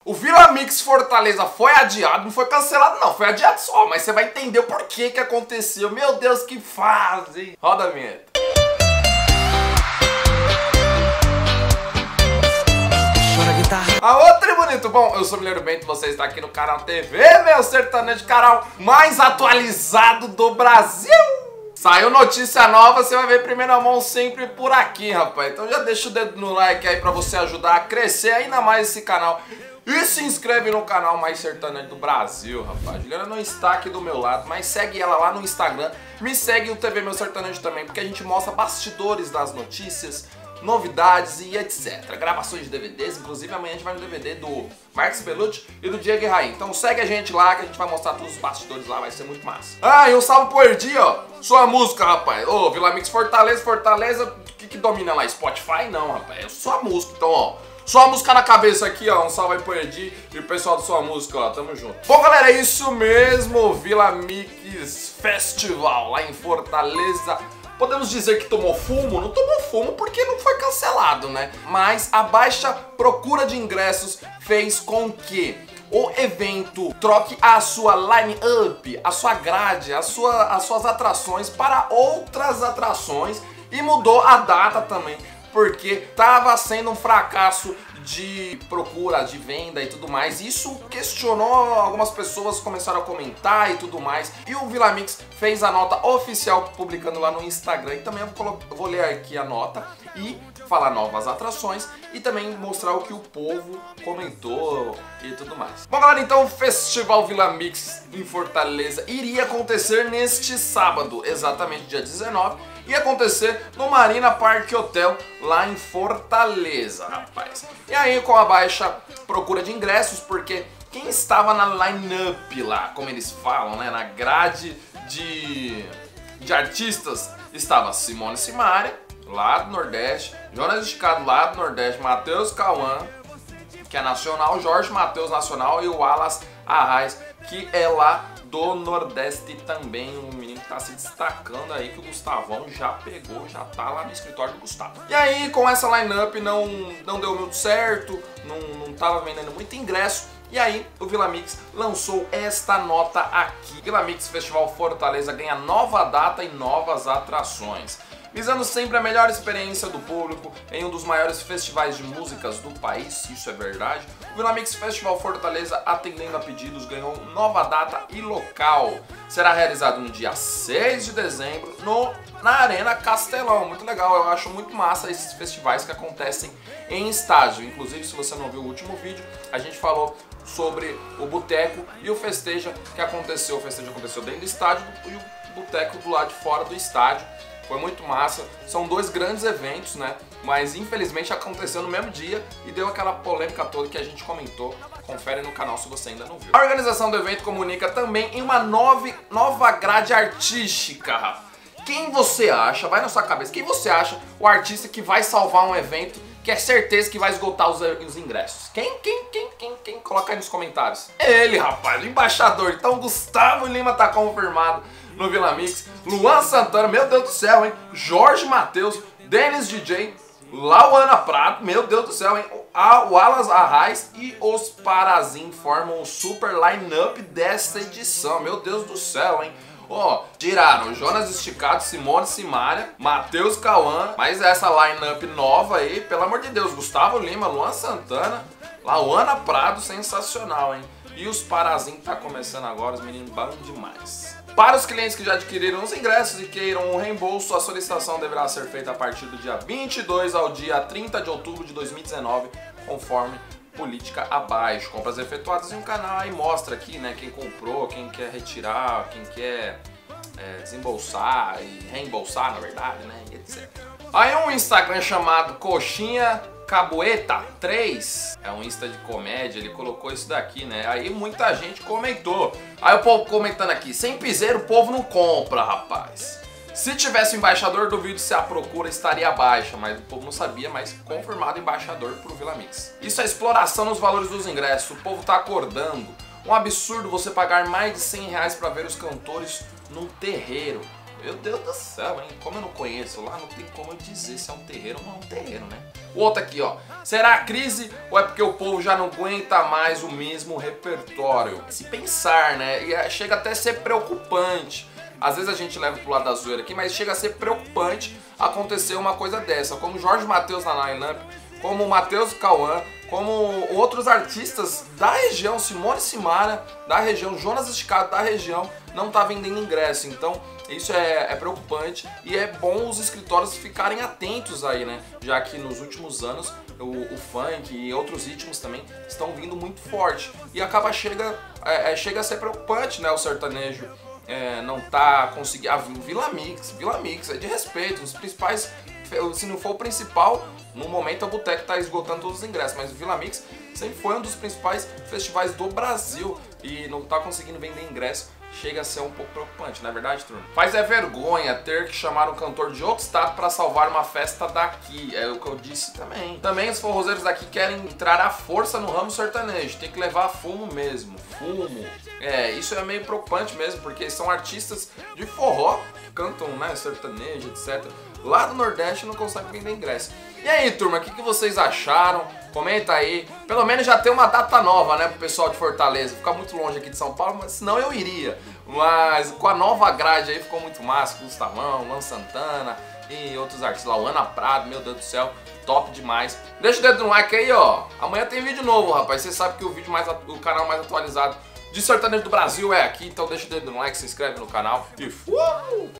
O Vila Mix Fortaleza foi adiado, não foi cancelado não, foi adiado só, mas você vai entender o porquê que aconteceu. Meu Deus, que fase! Roda a vinheta. Aô, Tribunito! Bom, eu sou o Mineiro Bento, você está aqui no canal TV, meu sertanejo, canal mais atualizado do Brasil! Saiu notícia nova, você vai ver primeira mão sempre por aqui, rapaz. Então já deixa o dedo no like aí pra você ajudar a crescer ainda mais esse canal. E se inscreve no canal mais sertanejo do Brasil, rapaz. Juliana não está aqui do meu lado, mas segue ela lá no Instagram. Me segue o TV Meu Sertanejo também, porque a gente mostra bastidores das notícias, novidades e etc. Gravações de DVDs, inclusive amanhã a gente vai no DVD do Marcos Bellucci e do Diego Raí. Então segue a gente lá que a gente vai mostrar todos os bastidores lá, vai ser muito massa. Ah, e um salve pro Erdi, ó. Sua música, rapaz. Ô, Vila Mix Fortaleza, o que domina lá? Spotify? Não, rapaz. É sua música, então, ó. Só a música na cabeça aqui, ó. Um salve aí pro Erdi e o pessoal do Sua Música, ó. Tamo junto. Bom, galera, é isso mesmo. Vila Mix Festival lá em Fortaleza. Podemos dizer que tomou fumo? Não tomou fumo porque não foi cancelado, né? Mas a baixa procura de ingressos fez com que o evento troque a sua line-up, a sua grade, as suas atrações para outras atrações e mudou a data também, porque estava sendo um fracasso de procura, de venda e tudo mais. Isso questionou, algumas pessoas começaram a comentar e tudo mais. E o Vila Mix fez a nota oficial publicando lá no Instagram. E também eu vou ler aqui a nota e falar novas atrações e também mostrar o que o povo comentou e tudo mais. Bom, galera, então o Festival Vila Mix em Fortaleza iria acontecer neste sábado, exatamente dia 19. Ia acontecer no Marina Park Hotel, lá em Fortaleza, rapaz. E aí, com a baixa procura de ingressos, porque quem estava na line-up lá, como eles falam, né, na grade de artistas, estava Simone Simaria, lá do Nordeste, Jonas Esticado, lá do Nordeste, Matheus Cauã, que é nacional, Jorge Mateus nacional e o Wallace Arraes, que é lá do Nordeste também, um menino que tá se destacando aí, que o Gustavão já pegou, já tá lá no escritório do Gustavo. E aí, com essa line-up não deu muito certo, não tava vendendo muito ingresso, e aí o Vila Mix lançou esta nota aqui. Vila Mix Festival Fortaleza ganha nova data e novas atrações. Visando sempre a melhor experiência do público em um dos maiores festivais de músicas do país, isso é verdade, o Vila Mix Festival Fortaleza, atendendo a pedidos, ganhou nova data e local. Será realizado no dia 6 de dezembro na Arena Castelão. Muito legal, eu acho muito massa esses festivais que acontecem em estádio. Inclusive, se você não viu o último vídeo, a gente falou sobre o Boteco e o Festeja que aconteceu. O Festeja aconteceu dentro do estádio e o Boteco do lado de fora do estádio. Foi muito massa, são dois grandes eventos, né? Mas infelizmente aconteceu no mesmo dia e deu aquela polêmica toda que a gente comentou. Confere no canal se você ainda não viu. A organização do evento comunica também em uma nova grade artística. Quem você acha, vai na sua cabeça, quem você acha o artista que vai salvar um evento que é certeza que vai esgotar os ingressos? Quem? Coloca aí nos comentários. É ele, rapaz, o embaixador. Então Gustavo Lima tá confirmado no Vila Mix, Luan Santana, meu Deus do céu, hein? Jorge Mateus, Dennis DJ, Lauana Prado, meu Deus do céu, hein? O Wallace Arraes e os Parazin formam o super line-up desta edição, meu Deus do céu, hein? Ó, tiraram Jonas Esticado, Simone Simaria, Matheus Cauã, mas essa line-up nova aí, pelo amor de Deus, Gustavo Lima, Luan Santana, Lauana Prado, sensacional, hein? E os Parazin tá começando agora, os meninos bom demais. Para os clientes que já adquiriram os ingressos e queiram um reembolso, a solicitação deverá ser feita a partir do dia 22 ao dia 30 de outubro de 2019, conforme política abaixo. Compras efetuadas em um canal, aí mostra aqui, né, quem comprou, quem quer retirar, quem quer desembolsar e reembolsar, na verdade, né, e etc. Aí um Instagram chamado Coxinha Cabueta 3, é um Insta de comédia, ele colocou isso daqui, né? Aí muita gente comentou. Aí o povo comentando aqui, sem piseiro o povo não compra, rapaz. Se tivesse o embaixador, duvido se a procura estaria baixa, mas o povo não sabia, mas confirmado embaixador pro Vila Mix. Isso é exploração nos valores dos ingressos, o povo tá acordando. Um absurdo você pagar mais de R$100 pra ver os cantores num terreiro. Meu Deus do céu, hein? Como eu não conheço lá, não tem como eu dizer se é um terreiro ou não é um terreiro, né? O outro aqui, ó. Será a crise ou é porque o povo já não aguenta mais o mesmo repertório? Se pensar, né? E chega até a ser preocupante. Às vezes a gente leva pro lado da zoeira aqui, mas chega a ser preocupante acontecer uma coisa dessa. Como Jorge Mateus na line-up, como o Matheus Cauã, como outros artistas da região, Simone Simara da região, Jonas Esticado da região, não tá vendendo ingresso. Então isso é preocupante e é bom os escritórios ficarem atentos aí, né? Já que nos últimos anos o funk e outros ritmos também estão vindo muito forte. E acaba chega a ser preocupante, né? O sertanejo não tá conseguindo. Vila Mix é de respeito, os principais, se não for o principal, no momento a Boteco tá esgotando todos os ingressos, mas o Vila Mix sempre foi um dos principais festivais do Brasil e não tá conseguindo vender ingresso. Chega a ser um pouco preocupante, não é verdade, turma? Faz vergonha ter que chamar um cantor de outro estado para salvar uma festa daqui, é o que eu disse também. Também os forrozeiros daqui querem entrar à força no ramo sertanejo, tem que levar fumo mesmo, fumo. Isso é meio preocupante mesmo, porque são artistas de forró que cantam, né, sertanejo, etc. Lá do Nordeste não conseguem vender ingresso. E aí, turma, o que vocês acharam? Comenta aí. Pelo menos já tem uma data nova, né, pro pessoal de Fortaleza. Ficar muito longe aqui de São Paulo, mas senão eu iria. Mas com a nova grade aí ficou muito massa. Gustavão, Luan Santana e outros artistas lá. O Ana Prado, meu Deus do céu, top demais. Deixa o dedo no like aí, ó. Amanhã tem vídeo novo, rapaz. Você sabe que o canal mais atualizado de sertanejo do Brasil é aqui. Então deixa o dedo no like, se inscreve no canal e fui!